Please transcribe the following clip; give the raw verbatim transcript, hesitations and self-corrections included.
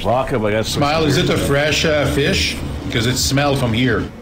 Lock up, I got some. Smile, is it a fresh uh, fish? Because it's smelled from here.